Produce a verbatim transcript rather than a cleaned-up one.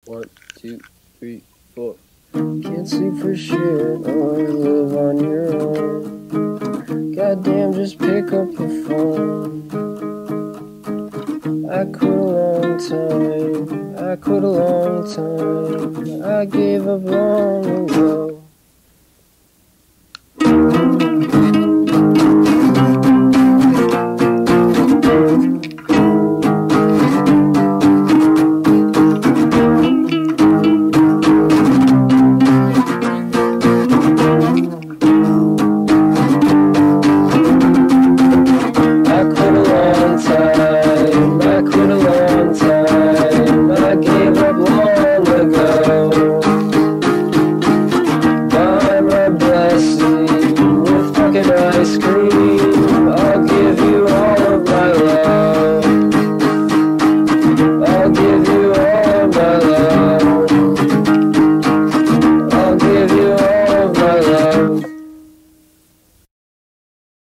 One, two, three, four. Can't sleep for shit or live on your own. Goddamn, just pick up the phone. I quit a long time, I quit a long time, I gave up long ago.